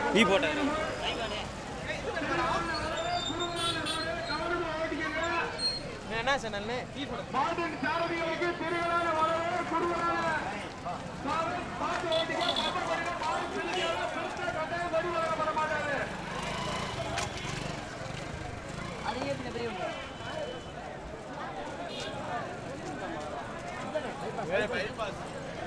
நீ போட்டாரு என்ன சேனல்னு டீ போட மாட்டின் சாரதிகளுக்கு திருவிழான வரவே குருவரான பாத்து ஓட்டிங்க பாப்பா பண்ணி மாடு பிள்ளைகள பெருசா கட்டை வரி வர மாட்டாரு அதையே பெரியவங்க வேற பைபாஸ்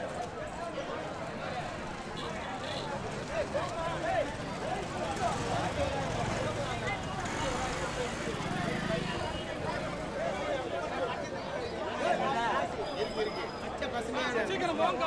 சீக்கிரம் வாங்க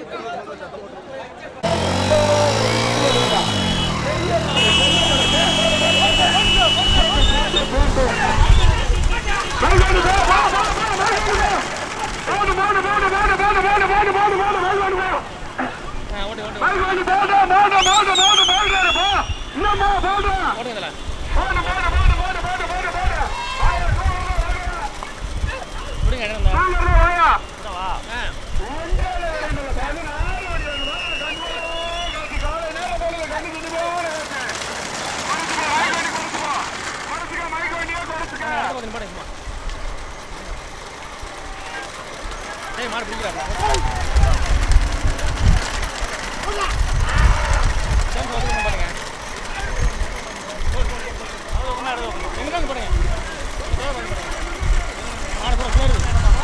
மாடு பிடிக்கிறாங்க எங்க பாருங்க மாடு போற சேருது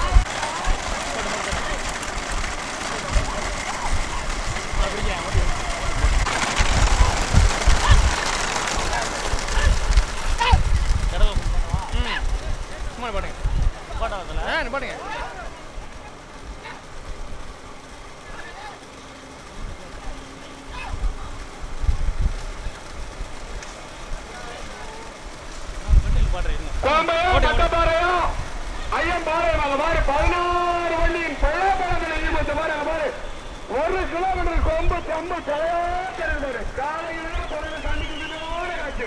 பாடுங்க ஐயம் பாரு 16 வண்டியின் பழப்பழங்கள் 1 கிலோமீட்டர் கொம்பு கொம்பு தலையாரு காலையில காட்சி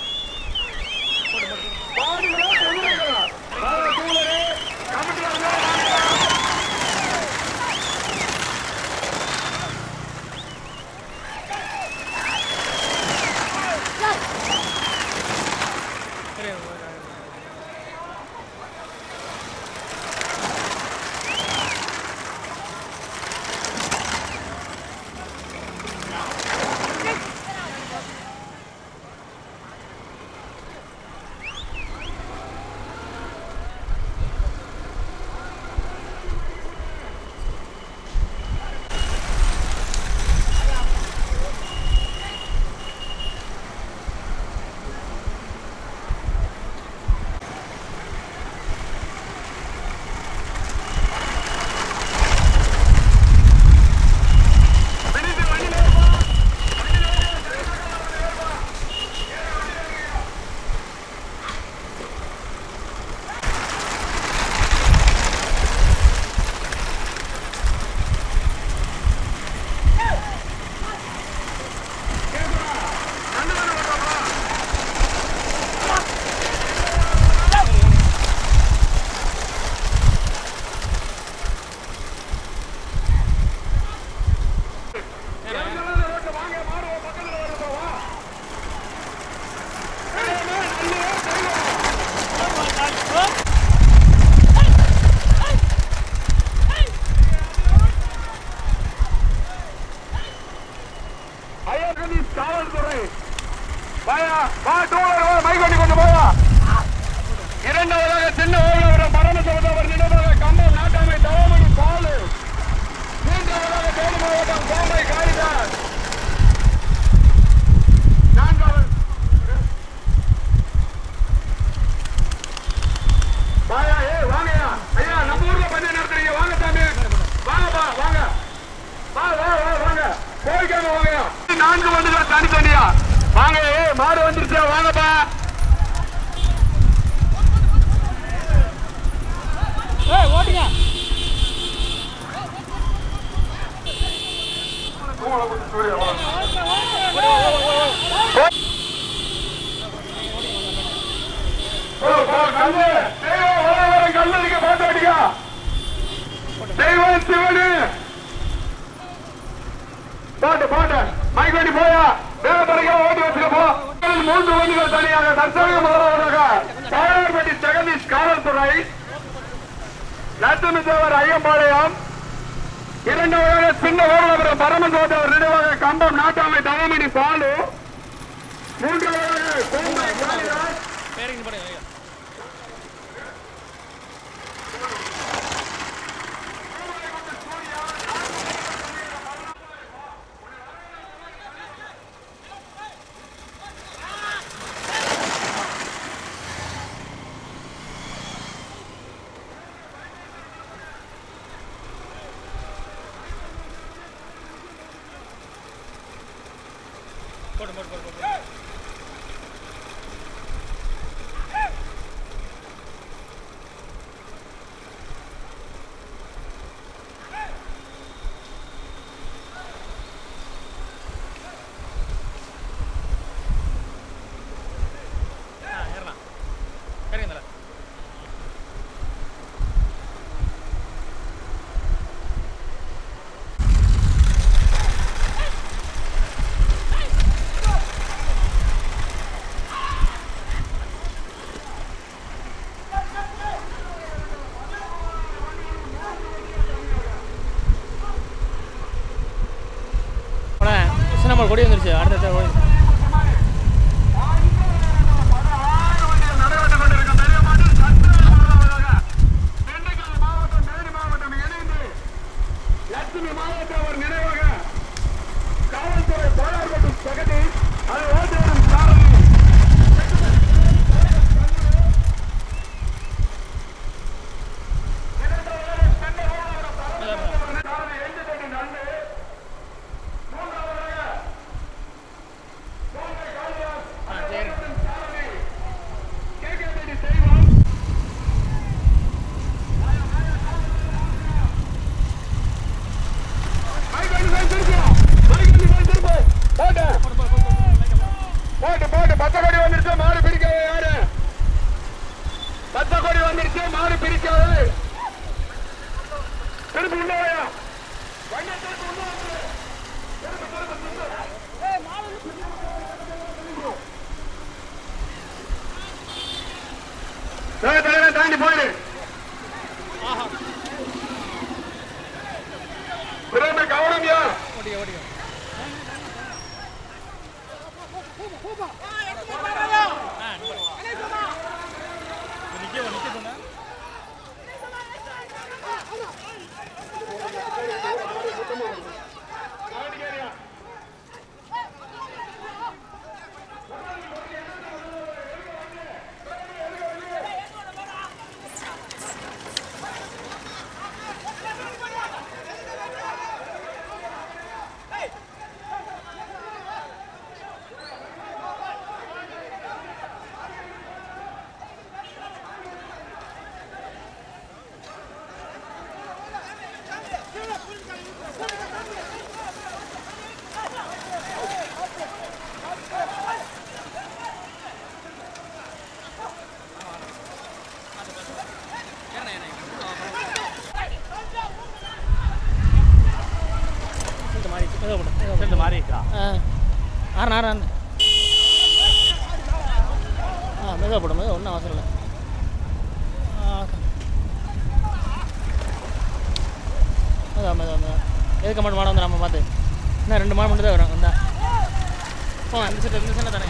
காவல்துறை மைகொண்டி கொண்டு போவா. இரண்டாவதாக சின்ன ஓய்வரம் பரமசிவத்தவர் நினைவாக கம்பம் நாட்டாமை தவமணி பாலு. மூன்றாவதாக தேனி மாவட்டம் கோம்பை காளிதாஸ். நான்காவது வாங்கயா ஐயா, நம்ம ஊர்ல பந்தயம் நடத்துறீங்க, வாங்க சாமி, வாங்கப்பா வாங்க, வாங்க கோயிக்காம வாங்கயா. 4 வண்டிகள் தனித்தனியா வாங்க. மாடு வந்துருச்சா, வாங்கப்பா. ஓட்டுங்க. கல்லடிக்க பாட்டாடிக்க தெய்வம் சிவனு பாட்டு பாட்டு மைக் வண்டி போயா. ஓட்டி வச்சுக்கப்போ 3 வண்டிகள் தனியாக தற்சமயம் முதலாவதாக பாளையர்பட்டி ஜெகதீஷ் காவல்துறை, லட்சுமி தேவர் ஐயம்பாளையம், இரண்டாவதாக சின்ன ஓடபுரம் பரமந்தோட்டவர் நினைவாக கம்பம் நாட்டாமை தவமணி பாலு, மூன்றாவதாக கோம்பை காளிராஜ், கொடி வந்துருச்சு. அடுத்த லட்சுமி மாவட்டவர் நினைவாக காவல்துறை பாளையர்பட்டி ஜெகதீஷ், அது ஓட்டுநரும் சாரதி பச்சைக்கொடி வந்துருச்சு, மாடு பிடிக்காது. யாரு பச்சைக்கொடி வந்துருச்சு, மாடு பிடிக்காது. திருப்பி உள்ளவையா தாண்டி போயிடு. கவனம்யா மெதுவாக போடும், மெதுவாக ஒன்றும் அவசரம் இல்லை. மெதுவாக எதுக்கு மட்டும் மாடம் வந்து நம்ம பார்த்து இன்னும் 2 மாடம் மட்டும் தான் வரும். வந்தா இந்த சைடில் தானே.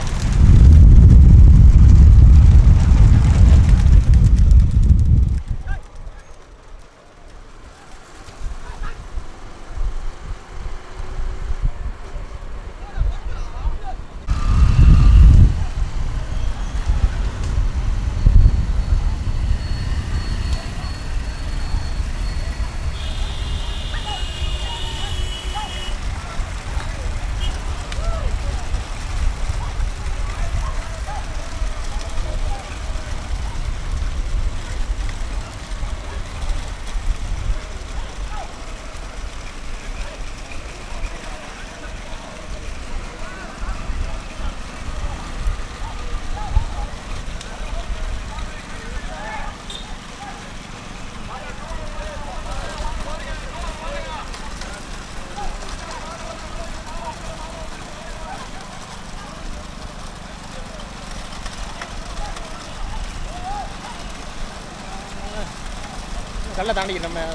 கல்லை தாண்டிக்க நம்ம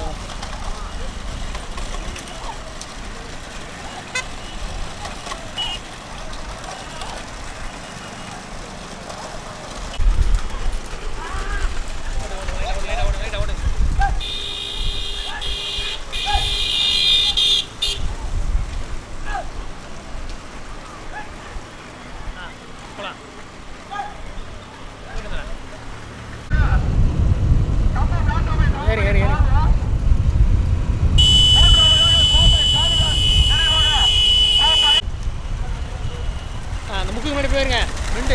போயிருங்க ரெண்டு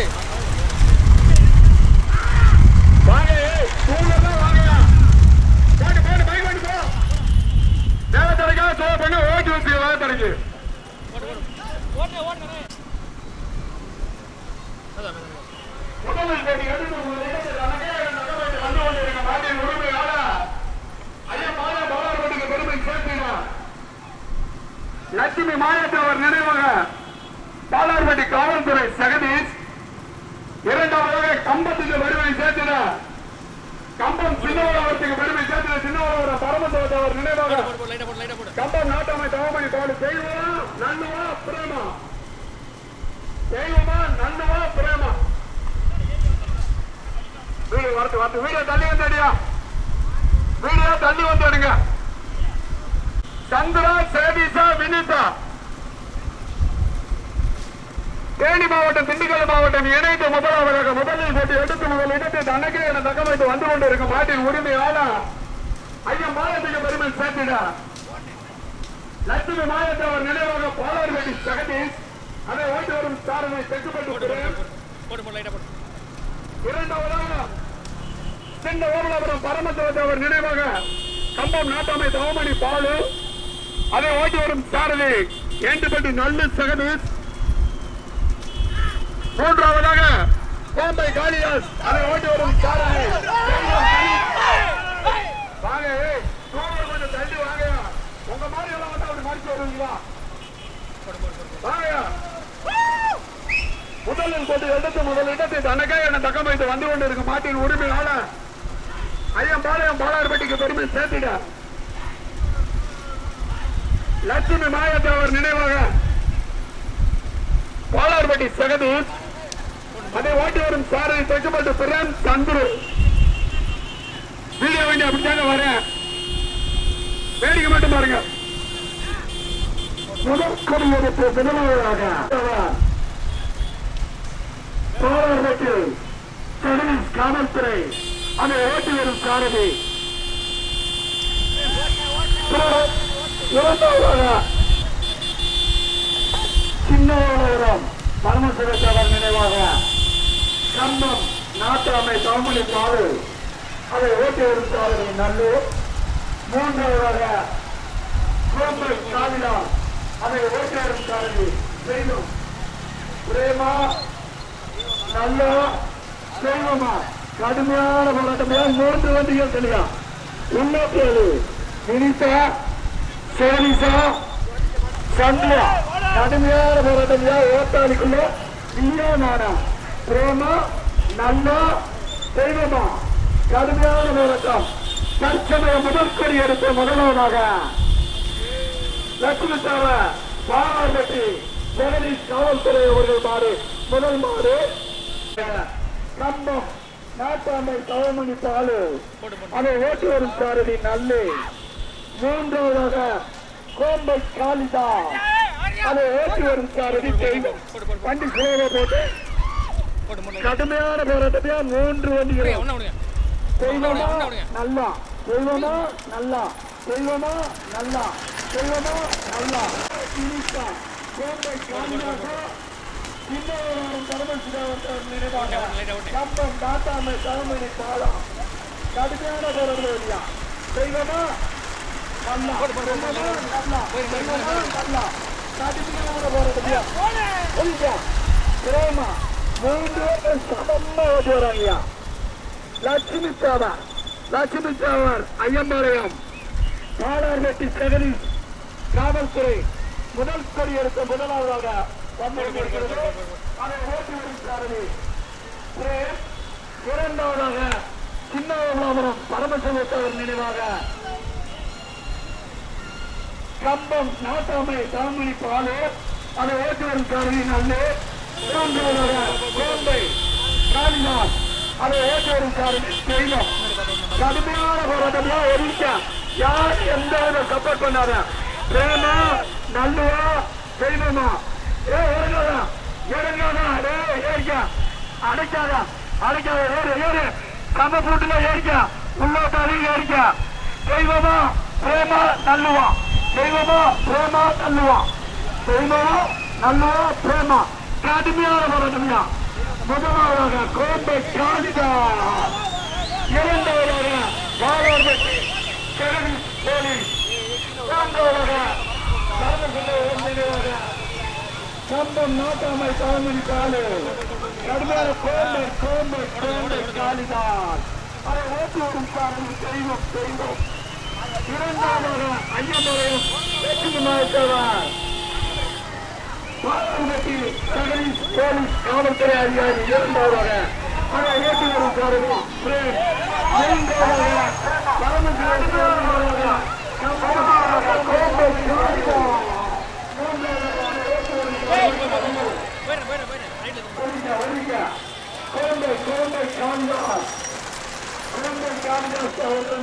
வாங்க தூங்கலாம் வாங்கயா போடு போடு பைக் வந்து போ வேலை தரக்கா சோ பண்ண ஓட்டு வந்து வேலை தரக்கு ஓடு ஓடுங்க அதான் முதல்ல கேடி எடுத்து நமக்கே நகரத்தை வந்து கொண்டிருக்க மாட்டின் உரிமை ஆளா ஐயா மாயா பாலார்பட்டிக்கு பெருமை சேர்த்தீங்க லட்சுமி மாயத்தவர் நினைவாக பாலார்பட்டி காவல்துறை ஜெகதீஷ் இரண்டாவதாக கம்பத்துக்கு பெருமை சேர்த்தினார் கம்பம் சின்னவரத்துக்கு பெருமை சேர்த்தின சின்னவர பரமதவர் நினைவாக கம்பம் நாட்டாமை தவமணி பாடு செய்வா நன்னுவா பிரேமா செய்வமா நன்னுவா பிரேமா வீடியோ வரத்து வீடியோ தள்ளி வந்தடியா வீடியோ தள்ளி வந்துடுங்க சந்திரா சேவிசா வினிதா தேனி மாவட்டம் திண்டுக்கல் மாவட்டம் இணைந்து முதலாவதாக முதலில் போட்டி எடுத்து முதல் இடத்தை தனக்கே என தகவமைத்து வந்து கொண்டிருக்கும் மாட்டின் உரிமையாளர் ஐயா மாயத்துக்கு பெருமை சேர்த்திட லட்சுமி மாயத்தவர் நினைவாக பாலார்பட்டி ஜெகதீஷ் அதை ஓட்டி வரும் சாரனை தெற்குப்பட்டு இரண்டாவதாக சின்ன ஓமலாபுரம் பரமதவர் நினைவாக கம்பம் நாட்டாமை தவமணி பாலு அதை ஓட்டி வரும் சாரதி ஏண்டுபட்டி நல்லு ஜெகதீஷ் மூன்றாவதாக கோம்பை காளிதாஸ் அதை ஓட்டி வரும் சாரதி வாங்க கொஞ்சம் தள்ளி வாங்க உங்க மாதிரி எல்லாம் வந்து அப்படி மறிச்சு வருவீங்களா வாங்க முதலில் போட்டு எடுத்து முதல் இடத்தை தனக்கே என தக்கம் வைத்து வந்து கொண்டிருக்கும் மாட்டின் உரிமையாளர் ஐயம்பாளையம் பாலார்பட்டிக்கு பெருமை சேர்த்திட லட்சுமி மாயத்தவர் நினைவாக பாலார்பட்டி ஜெகதீஷ் அதை ஓட்டி வரும் சாரதி தெற்குப்பட்டு பிரேம் சந்துரு வீடியோ வேண்டி அப்படித்தாங்க வரேன் வேடிக்கை மட்டும் பாருங்க முதற்கொடியெடுப்பு முதலாவதாக பாலார்பட்டி ஜெகதீஷ் காவல்துறை அதை ஓட்டி வரும் சாரதி இரண்டாவதாக சின்னவரம் பரமசிவத்தவர் நினைவாக கம்பம் நாட்டாமை தவமணி பாடு அதை ஓட்டி வரும் சாரதி நல்லூர் மூன்றாவதாக கோம்பை காளிதாஸ் அதை ஓட்டி வரும் சாரதி செய்யும் பிரேமா நல்லா செய்வமா கடுமையான போராட்டமையா 3 வண்டிகள் தெரியா உன்னோக்கேது வினிதா சேனிசா சந்தியா கடுமையான போராட்டமையா ஓட்டாளிக்குள்ள நீயா நானா பிரேமா நல்லா செய்வமா கடுமையான போராட்டம் தற்சமய முதற்கொடி எடுத்த முதல்வராக லட்சுமி சாவர் பாலார்பட்டி ஜெகதீஷ் காவல்துறை அவர்கள் மாறு முதல் மாறு கம்பம் நாட்டாமை தவமணி பாலு அதை ஓட்டி வரும் சாரதி நல்லு மூன்றாவதாக கோம்பை காளிதாஸ் அதை ஓட்டி வரும் சாரதி செய்வோம் வண்டி சுலப போட்டு கடுமையான போராட்டத்தையா 3 வண்டிகள் செய்வோமா நல்லா செய்வோமா நல்லா செய்வோமா நல்லா செய்வோமா நல்லா கோம்பை காளிதாஸ் இன்னொரு பரமசிவத்தவர் நினைவாக கம்பம் நாட்டாமை தவமணி பாலம் கடுமையான போராட்டம் செய்வோமா நல்லா நல்லா நல்லா கடுமையான போராட்டம் பிரேமா 3 பேர்கள் சமமா ஓட்டி வராங்க லட்சுமி சாவர் ஐயம்பாளையம் பாலார்பட்டி ஜெகதீஷ் காவல்துறை முதல் கொடி எடுத்த முதலாவதாக அதை ஓட்டி வரும் சாரதி இரண்டாவதாக சின்ன தாமரம் பரமசிவத்தவர் நினைவாக கம்பம் நாட்டாமை தாமணி பாலு அதை ஓட்டுவரும் கருவி நல்லு கோம்பை காளிநாத் அதை ஓட்டுவரும் கருவி செய்யணும். கடுமையான போராட்டம்லாம் ஒதுக்க யார் எந்த வித சப்போர்ட் பண்ணாத பிரேமா நல்லுவா செய்வமா இறங்காதா ஏறிக்கா அடைக்காதா ஏறு கம்ப பூட்டுல ஏறிக்கா உள்ளோட்டாலையும் ஏறிக்கா செய்வமா பிரேமா நல்லுவா செய்வமா பிரேமா நல்லுவா செய்வமா நல்லுவா பிரேமா கடுமையான போராட்டம்யா. முதலாவதாக கோம்பை காளிதா, இரண்டாவதாக வாழார்பட்டி ஜெகதீஷ் போலீஸ், மூன்றாவதாக நினைவாக கம்பம் நாட்டாமை தாமணி பாலு கடுமையான கோம்பை காளிதான் அதை ஓட்டு வரும் காரணம் செய்வோம். இரண்டாவதாக ஐயமலையும் வெற்றிமாற்றவர் வாழார்பட்டி ஜெகதீஷ் போலீஸ் காவல்துறை அதிகாரி இரண்டாவதாக அதை ஓட்டு வரும் காரணம்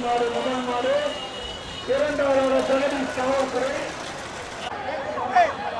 முதல் நாடு இரண்டாவது ஜெகதீஷ் காவல்துறை